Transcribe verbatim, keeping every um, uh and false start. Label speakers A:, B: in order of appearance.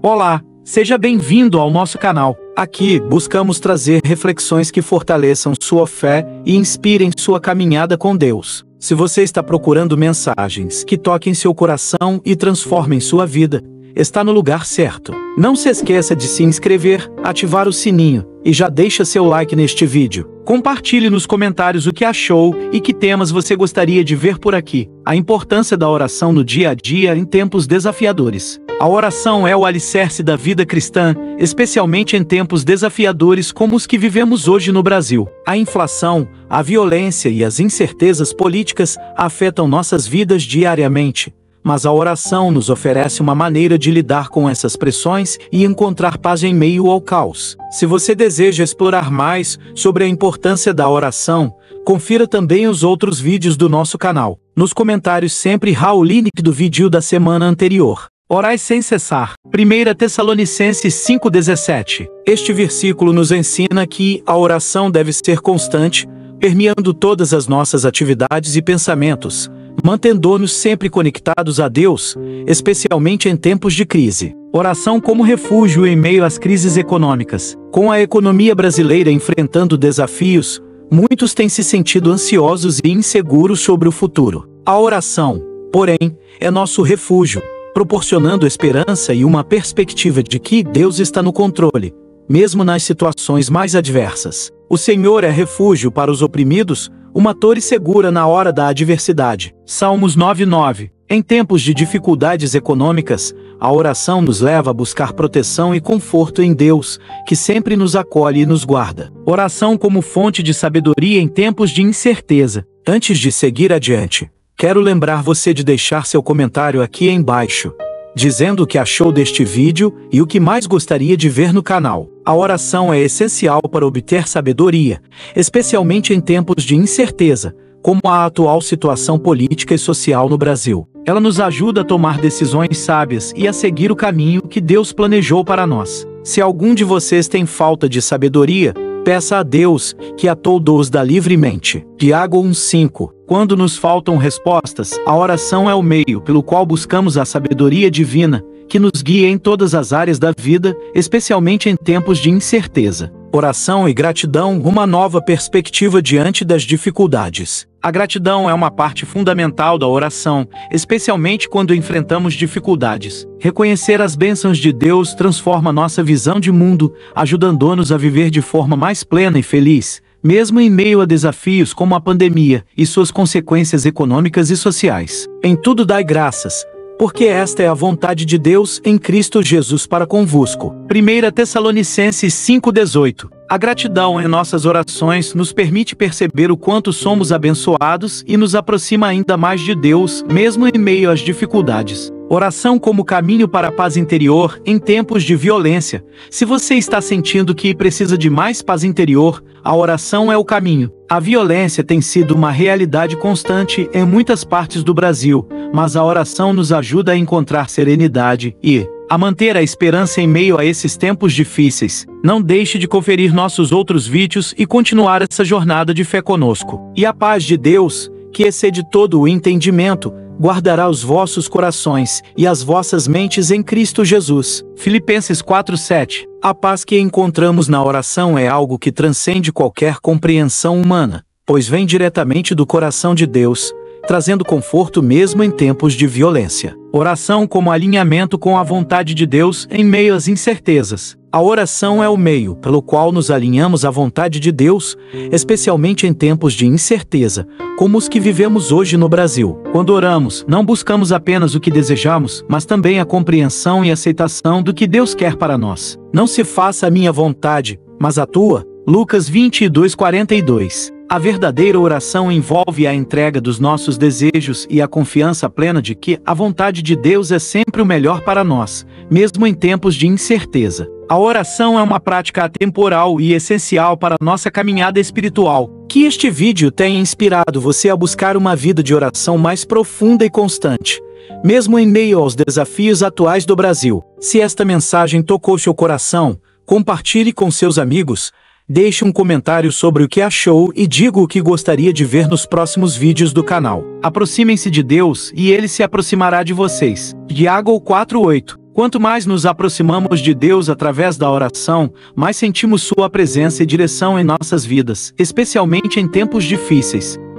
A: Olá, seja bem-vindo ao nosso canal. Aqui, buscamos trazer reflexões que fortaleçam sua fé e inspirem sua caminhada com Deus. Se você está procurando mensagens que toquem seu coração e transformem sua vida, está no lugar certo. Não se esqueça de se inscrever, ativar o sininho e já deixa seu like neste vídeo. Compartilhe nos comentários o que achou e que temas você gostaria de ver por aqui. A importância da oração no dia a dia em tempos desafiadores. A oração é o alicerce da vida cristã, especialmente em tempos desafiadores como os que vivemos hoje no Brasil. A inflação, a violência e as incertezas políticas afetam nossas vidas diariamente. Mas a oração nos oferece uma maneira de lidar com essas pressões e encontrar paz em meio ao caos. Se você deseja explorar mais sobre a importância da oração, confira também os outros vídeos do nosso canal. Nos comentários sempre há o link do vídeo da semana anterior. Orai sem cessar. primeira Tessalonicenses cinco, dezessete. Este versículo nos ensina que a oração deve ser constante, permeando todas as nossas atividades e pensamentos, mantendo-nos sempre conectados a Deus, especialmente em tempos de crise. Oração como refúgio em meio às crises econômicas. Com a economia brasileira enfrentando desafios, muitos têm se sentido ansiosos e inseguros sobre o futuro. A oração, porém, é nosso refúgio, proporcionando esperança e uma perspectiva de que Deus está no controle, mesmo nas situações mais adversas. O Senhor é refúgio para os oprimidos, uma torre segura na hora da adversidade. Salmos nove, nove. Em tempos de dificuldades econômicas, a oração nos leva a buscar proteção e conforto em Deus, que sempre nos acolhe e nos guarda. Oração como fonte de sabedoria em tempos de incerteza. Antes de seguir adiante, quero lembrar você de deixar seu comentário aqui embaixo, dizendo o que achou deste vídeo e o que mais gostaria de ver no canal. A oração é essencial para obter sabedoria, especialmente em tempos de incerteza, como a atual situação política e social no Brasil. Ela nos ajuda a tomar decisões sábias e a seguir o caminho que Deus planejou para nós. Se algum de vocês tem falta de sabedoria, peça a Deus, que a todos dá livremente. Tiago um, cinco. Quando nos faltam respostas, a oração é o meio pelo qual buscamos a sabedoria divina, que nos guia em todas as áreas da vida, especialmente em tempos de incerteza. Oração e gratidão, uma nova perspectiva diante das dificuldades. A gratidão é uma parte fundamental da oração, especialmente quando enfrentamos dificuldades. Reconhecer as bênçãos de Deus transforma nossa visão de mundo, ajudando-nos a viver de forma mais plena e feliz, mesmo em meio a desafios como a pandemia e suas consequências econômicas e sociais. Em tudo dai graças, porque esta é a vontade de Deus em Cristo Jesus para convosco. primeira Tessalonicenses cinco, dezoito. A gratidão em nossas orações nos permite perceber o quanto somos abençoados e nos aproxima ainda mais de Deus, mesmo em meio às dificuldades. Oração como caminho para a paz interior em tempos de violência. Se você está sentindo que precisa de mais paz interior, a oração é o caminho. A violência tem sido uma realidade constante em muitas partes do Brasil, mas a oração nos ajuda a encontrar serenidade e a manter a esperança em meio a esses tempos difíceis. Não deixe de conferir nossos outros vídeos e continuar essa jornada de fé conosco. E a paz de Deus, que excede todo o entendimento, guardará os vossos corações e as vossas mentes em Cristo Jesus. Filipenses quatro, sete. A paz que encontramos na oração é algo que transcende qualquer compreensão humana, pois vem diretamente do coração de Deus, trazendo conforto mesmo em tempos de violência. Oração como alinhamento com a vontade de Deus em meio às incertezas. A oração é o meio pelo qual nos alinhamos à vontade de Deus, especialmente em tempos de incerteza, como os que vivemos hoje no Brasil. Quando oramos, não buscamos apenas o que desejamos, mas também a compreensão e aceitação do que Deus quer para nós. Não se faça a minha vontade, mas a tua. Lucas vinte e dois, quarenta e dois. A verdadeira oração envolve a entrega dos nossos desejos e a confiança plena de que a vontade de Deus é sempre o melhor para nós, mesmo em tempos de incerteza. A oração é uma prática atemporal e essencial para nossa caminhada espiritual. Que este vídeo tenha inspirado você a buscar uma vida de oração mais profunda e constante, mesmo em meio aos desafios atuais do Brasil. Se esta mensagem tocou seu coração, compartilhe com seus amigos, deixe um comentário sobre o que achou e diga o que gostaria de ver nos próximos vídeos do canal. Aproximem-se de Deus e Ele se aproximará de vocês. Tiago quatro, oito. Quanto mais nos aproximamos de Deus através da oração, mais sentimos sua presença e direção em nossas vidas, especialmente em tempos difíceis.